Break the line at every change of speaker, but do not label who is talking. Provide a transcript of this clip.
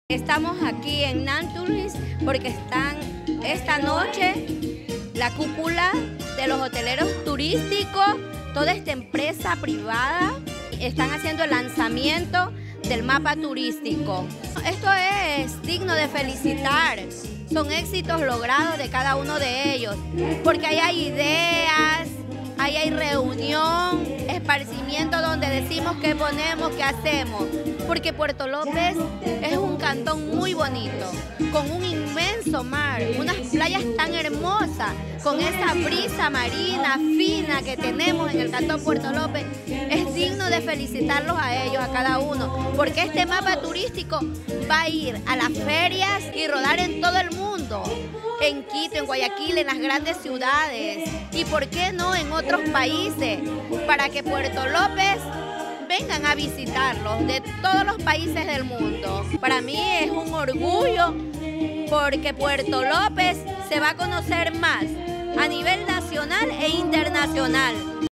Estamos aquí en Nanturis porque están esta noche la cúpula de los hoteleros turísticos, toda esta empresa privada, están haciendo el lanzamiento del mapa turístico. Esto es digno de felicitar, son éxitos logrados de cada uno de ellos, porque ahí hay ideas, ahí hay reunión, esparcimiento donde decimos qué ponemos, qué hacemos, porque Puerto López es un cantón muy bonito, con un inmenso mar, unas playas tan hermosas, con esa brisa marina fina que tenemos en el cantón Puerto López. Es digno de felicitarlos a ellos, a cada uno, porque este mapa turístico va a ir a las ferias y rodar en todo el mundo, en Quito, en Guayaquil, en las grandes ciudades, y por qué no en otros países, para que Puerto López vengan a visitarlos de todos los países del mundo. Para mí es un orgullo porque Puerto López se va a conocer más a nivel nacional e internacional.